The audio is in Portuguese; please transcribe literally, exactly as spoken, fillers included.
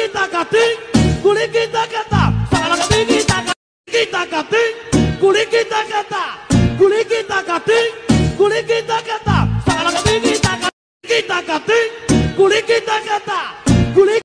Culiquitacatim, culiquitacatá, culiquitacatim, culiquitacatá, culiquitacatim, culiquitacatá, culiquitacatim, culiquitacatá.